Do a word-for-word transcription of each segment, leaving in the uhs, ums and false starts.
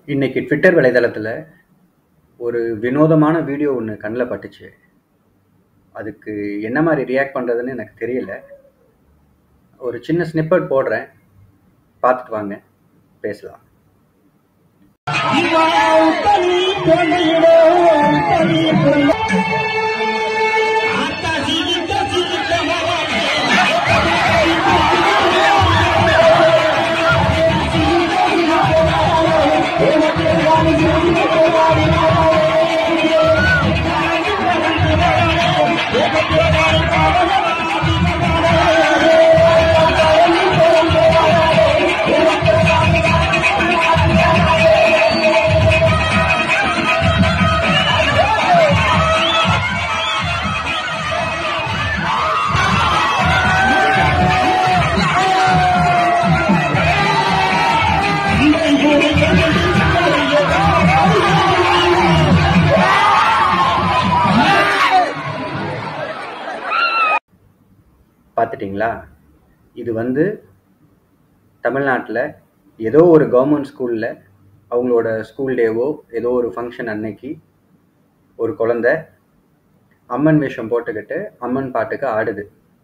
இன்னைக்கு ட்விட்டர் வலைதளத்தில் ஒரு வினோதமான வீடியோ ஒன்று கண்ணில் பட்டுச்சு. அதுக்கு என்ன மாதிரி ரியாக்ட் பண்ணுறதுன்னு எனக்கு தெரியல. ஒரு சின்ன ஸ்னிப்பட் போடுறேன், பார்த்துட்டு வாங்க, பேசலாம். பார்த்துட்டிங்களா? இது வந்து தமிழ்நாட்டில் ஏதோ ஒரு கவர்மெண்ட் ஸ்கூலில் அவங்களோட ஸ்கூல் டேவோ ஏதோ ஒரு ஃபங்க்ஷன் அன்னைக்கு ஒரு குழந்தை அம்மன் வேஷம் போட்டுக்கிட்டு அம்மன் பாட்டுக்கு ஆடுது.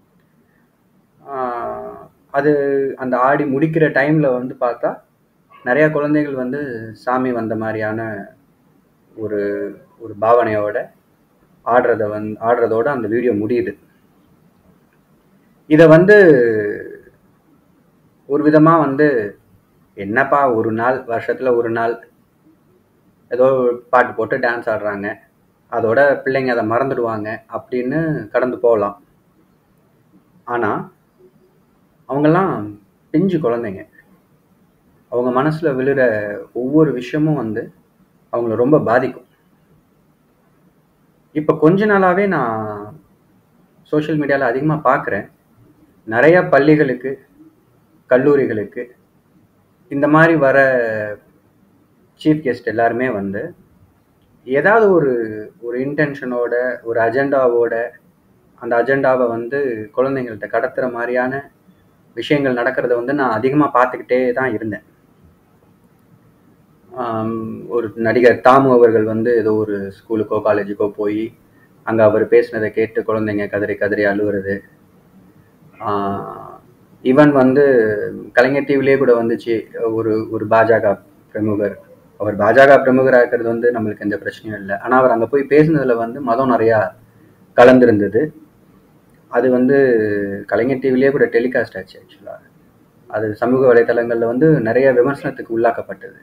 அது அந்த ஆடி முடிக்கிற டைமில் வந்து பார்த்தா நிறையா குழந்தைகள் வந்து சாமி வந்த மாதிரியான ஒரு ஒரு பாவனையோட ஆடுறத வந் ஆடுறதோட அந்த வீடியோ முடியுது. இதை வந்து ஒரு விதமாக வந்து என்னப்பா ஒரு நாள் வருஷத்தில் ஒரு நாள் ஏதோ பாட்டு போட்டு டான்ஸ் ஆடுறாங்க, அதோட பிள்ளைங்க அதை மறந்துடுவாங்க அப்படின்னு கடந்து போகலாம். ஆனால் அவங்கெல்லாம் பிஞ்சு குழந்தைங்க. அவங்க மனசில் விழுற ஒவ்வொரு விஷயமும் வந்து அவங்கள ரொம்ப பாதிக்கும். இப்போ கொஞ்ச நாளாகவே நான் சோஷியல் மீடியாவில் அதிகமாக பார்க்குறேன், நிறையா பள்ளிகளுக்கு கல்லூரிகளுக்கு இந்த மாதிரி வர சீஃப் கெஸ்ட் எல்லாருமே வந்து ஏதாவது ஒரு ஒரு இன்டென்ஷனோட ஒரு அஜெண்டாவோட அந்த அஜெண்டாவை வந்து குழந்தைங்கள்ட்ட கடத்துகிற மாதிரியான விஷயங்கள் நடக்கிறத வந்து நான் அதிகமாக பார்த்துக்கிட்டே தான் இருந்தேன். ஒரு நடிகர் தாமு அவர்கள் வந்து ஏதோ ஒரு ஸ்கூலுக்கோ காலேஜுக்கோ போய் அங்கே அவர் பேசினதை கேட்டு குழந்தைங்க கதறி கதறி அழுவுறது. ஈவன் வந்து கலைஞர் டிவிலே கூட வந்துச்சு ஒரு ஒரு பாஜக பிரமுகர். அவர் பாஜக பிரமுகராக இருக்கிறது வந்து நம்மளுக்கு எந்த பிரச்சனையும் இல்லை. ஆனால் அவர் அங்கே போய் பேசினதில் வந்து மதம் நிறையா கலந்துருந்தது. அது வந்து கலைஞர் டிவிலே கூட டெலிகாஸ்ட் ஆச்சு. ஆக்சுவலாக அது சமூக வலைத்தளங்களில் வந்து நிறைய விமர்சனத்துக்கு உள்ளாக்கப்பட்டது.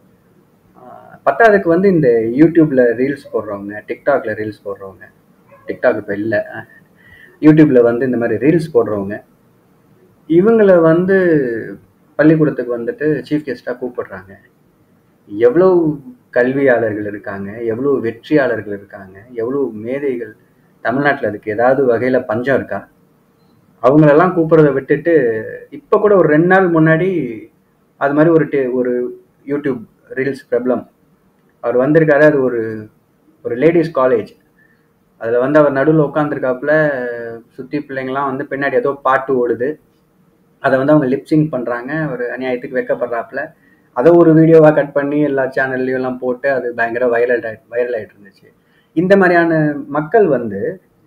பத்தாவதுக்கு வந்து இந்த யூடியூப்பில் ரீல்ஸ் போடுறவங்க, டிக்டாக்ல ரீல்ஸ் போடுறவங்க, டிக்டாக் இப்போ இல்லை, யூடியூப்பில் வந்து இந்த மாதிரி ரீல்ஸ் போடுறவங்க இவங்களை வந்து பள்ளிக்கூடத்துக்கு வந்துட்டு சீஃப் கெஸ்ட்டாக கூப்பிடுறாங்க. எவ்வளோ கல்வியாளர்கள் இருக்காங்க, எவ்வளோ வெற்றியாளர்கள் இருக்காங்க, எவ்வளோ மேதைகள் தமிழ்நாட்டில் அதுக்கு ஏதாவது வகையில் பஞ்சம் இருக்கா? அவங்களெல்லாம் கூப்பிட்றத விட்டுட்டு இப்போ கூட ஒரு ரெண்டு நாள் முன்னாடி அது மாதிரி ஒரு டே ஒரு யூடியூப் ரீல்ஸ் பிரபலம் அவர் வந்திருக்காரு. அது ஒரு ஒரு லேடிஸ் காலேஜ். அதில் வந்து அவர் நடுவில் உட்காந்துருக்காப்புல, சுற்றி பிள்ளைங்களாம் வந்து பின்னாடி ஏதோ பாட்டு ஓடுது, அதை வந்து அவங்க லிப்சிங் பண்ணுறாங்க. ஒரு அநியாயத்துக்கு வைக்கப்படுறாப்புல. அதை ஒரு வீடியோவாக கட் பண்ணி எல்லா சேனல்லையும் எல்லாம் போட்டு அது பயங்கர வைரல் வைரல் ஆகிட்டு இருந்துச்சு. இந்த மாதிரியான மக்கள் வந்து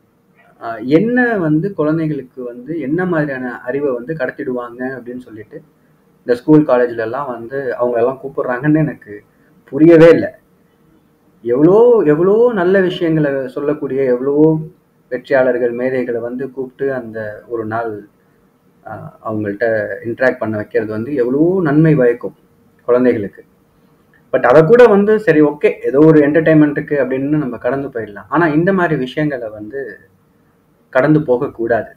என்ன வந்து குழந்தைகளுக்கு வந்து என்ன மாதிரியான அறிவை வந்து கடத்திடுவாங்க அப்படின்னு சொல்லிட்டு இந்த ஸ்கூல் காலேஜ்லலாம் வந்து அவங்களெல்லாம் கூப்பிடுறாங்கன்னு எனக்கு புரியவே இல்லை. எவ்வளோ எவ்வளோ நல்ல விஷயங்களை சொல்லக்கூடிய எவ்வளோ வெற்றியாளர்கள் மேதைகளை வந்து கூப்பிட்டு அந்த ஒரு நாள் அவங்கள்ட்ட இன்ட்ராக்ட் பண்ண வைக்கிறது வந்து எவ்வளோ நன்மை பயக்கும் குழந்தைகளுக்கு. பட் அதை கூட வந்து சரி ஓகே ஏதோ ஒரு என்டர்டைன்மெண்ட்டுக்கு அப்படின்னு நம்ம கடந்து போயிடலாம். ஆனால் இந்த மாதிரி விஷயங்களை வந்து கடந்து போகக்கூடாது.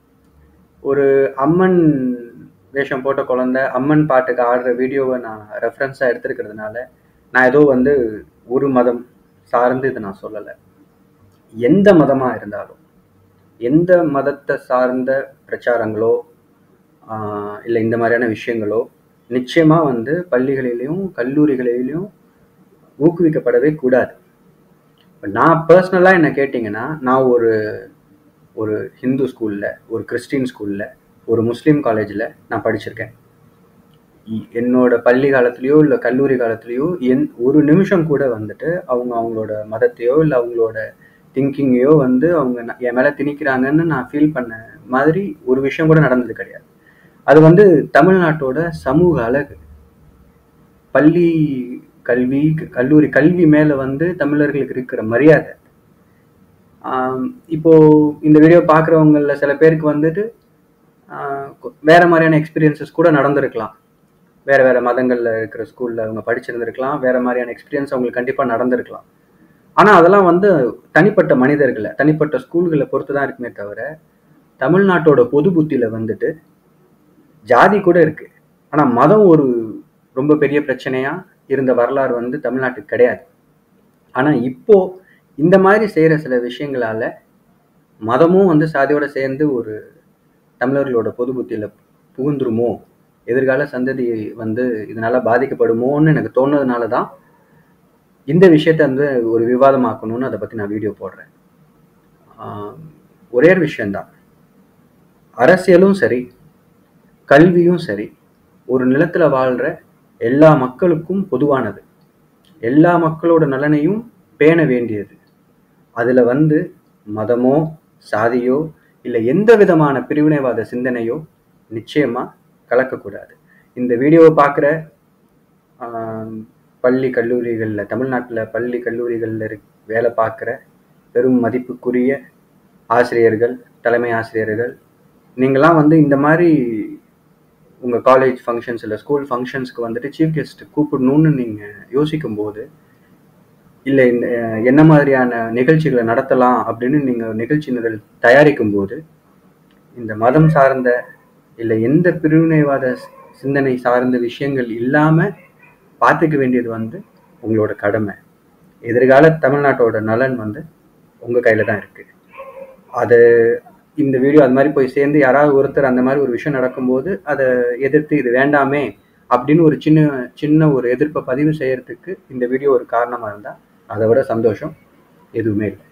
ஒரு அம்மன் வேஷம் போட்ட குழந்தை அம்மன் பாட்டுக்கு ஆடுற வீடியோவை நான் ரெஃபரன்ஸாக எடுத்துருக்கிறதுனால நான் ஏதோ வந்து ஒரு மதம் சார்ந்து இதை நான் சொல்லலை. எந்த மதமாக இருந்தாலும் எந்த மதத்தை சார்ந்த பிரச்சாரங்களோ இல்லை இந்த மாதிரியான விஷயங்களோ நிச்சயமாக வந்து பள்ளிகளிலையும் கல்லூரிகளிலையும் ஊக்குவிக்கப்படவே கூடாது. நான் பர்சனலாக என்ன கேட்டிங்கன்னா, நான் ஒரு ஒரு ஹிந்து ஸ்கூலில், ஒரு கிறிஸ்டின் ஸ்கூலில், ஒரு முஸ்லீம் காலேஜில் நான் படிச்சிருக்கேன். என்னோட பள்ளி காலத்துலேயோ இல்லை கல்லூரி காலத்துலேயோ என் ஒரு நிமிஷம் கூட வந்துட்டு அவங்க அவங்களோட மதத்தையோ இல்லை அவங்களோட திங்கிங்கையோ வந்து அவங்க என் மேலே திணிக்கிறாங்கன்னு நான் ஃபீல் பண்ண மாதிரி ஒரு விஷயம் கூட நடந்தது கிடையாது. அது வந்து தமிழ்நாட்டோட சமூக அழகு. பள்ளி கல்வி, கல்லூரி கல்வி மேலே வந்து தமிழர்களுக்கு இருக்கிற மரியாதை. இப்போ இந்த வீடியோ பார்க்குறவங்கள சில பேருக்கு வந்துட்டு வேற மாதிரியான எக்ஸ்பீரியன்சஸ் கூட நடந்திருக்கலாம். வேற வேற மதங்கள்ல இருக்கிற ஸ்கூல்ல அவங்க படிச்சிருந்திருக்கலாம். வேற மாதிரியான எக்ஸ்பீரியன்ஸ் அவங்களுக்கு கண்டிப்பா நடந்திருக்கலாம். ஆனா அதெல்லாம் வந்து தனிப்பட்ட மனிதர்களை, தனிப்பட்ட ஸ்கூல்களை பொறுத்து தான் இருக்குமே தவிர, தமிழ்நாட்டோட பொது புத்தியில வந்துட்டு ஜாதி கூட இருக்கு. ஆனா மதம் ஒரு ரொம்ப பெரிய பிரச்சனையா இருந்த வரலாறு வந்து தமிழ்நாட்டுக்கு கிடையாது. ஆனா இப்போ இந்த மாதிரி செய்யற சில விஷயங்களால மதமும் வந்து சாதியோட சேர்ந்து ஒரு தமிழர்களோட பொது புத்தியில புகுந்துருமோ, எதிர்கால சந்ததி வந்து இதனால பாதிக்கப்படுமோன்னு எனக்கு தோணுனதுனால தான் இந்த விஷயத்த வந்து ஒரு விவாதமாக்கணும்னு அதை பத்தி நான் வீடியோ போடுறேன். ஒரே ஒரு விஷயம்தான், அரசியலும் சரி கல்வியும் சரி ஒரு நிலத்துல வாழ்ற எல்லா மக்களுக்கும் பொதுவானது. எல்லா மக்களோட நலனையும் பேண வேண்டியது. அதுல வந்து மதமோ சாதியோ இல்லை எந்த விதமான பிரிவினைவாத சிந்தனையோ நிச்சயமா கலக்கக்கூடாது. இந்த வீடியோவை பார்க்குற பள்ளி கல்லூரிகளில், தமிழ்நாட்டில் பள்ளி கல்லூரிகளில் வேலை பார்க்குற பெரும் மதிப்புக்குரிய ஆசிரியர்கள், தலைமை ஆசிரியர்கள், நீங்களாம் வந்து இந்த மாதிரி உங்கள் காலேஜ் ஃபங்க்ஷன்ஸ் இல்லை ஸ்கூல் ஃபங்க்ஷன்ஸ்க்கு வந்துட்டு சீஃப் கெஸ்ட் கூப்பிடணும்னு நீங்கள் யோசிக்கும் போது, இல்லை இந்த என்ன மாதிரியான நிகழ்ச்சிகளை நடத்தலாம் அப்படின்னு நீங்கள் நிகழ்ச்சி நிரல் தயாரிக்கும் போது, இந்த மதம் சார்ந்த இல்லை எந்த பிரிவினைவாத சிந்தனை சார்ந்த விஷயங்கள் இல்லாமல் பார்த்துக்க வேண்டியது வந்து உங்களோட கடமை. எதிர்கால தமிழ்நாட்டோட நலன் வந்து உங்கள் கையில் தான் இருக்குது. அது இந்த வீடியோ அது மாதிரி போய் சேர்ந்து யாராவது ஒருத்தர் அந்த மாதிரி ஒரு விஷயம் நடக்கும்போது அதை எதிர்த்து இது வேண்டாமே அப்படின்னு ஒரு சின்ன சின்ன ஒரு எதிர்ப்பை பதிவு செய்யறதுக்கு இந்த வீடியோ ஒரு காரணமாக இருந்தால் அதை விட சந்தோஷம் எதுவுமே இல்லை.